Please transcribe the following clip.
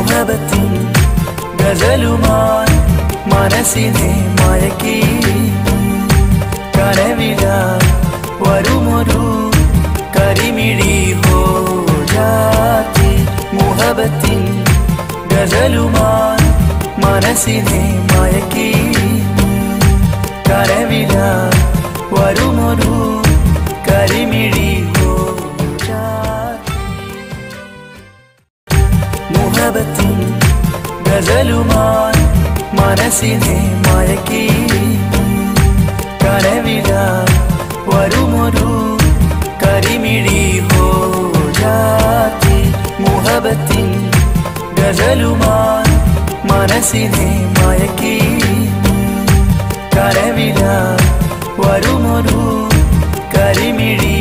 മുഹബത്തിൻ ഗസലുമായി മനസ്സിനെ മയക്കി കനവിലായി വരുമൊരു കരിമിഴി ഹോ ജാതി മുഹബത്തിൻ ഗസലുമായി മനസ്സിനെ മയക്കി കനവിലായി വരുമൊരു കരിമിഴി ഹോ ജാതി മുഹബത്തിൻ ഗസലുമായി മനസ്സിനെ മയക്കി കനവിലായി വരുമൊരു കരിമിഴി ഹോ ജാതി മുഹബത്തിൻ ഗസലുമായി മനസ്സിനെ മയക്കി കനവിലായി വരുമൊരു കരിമിഴി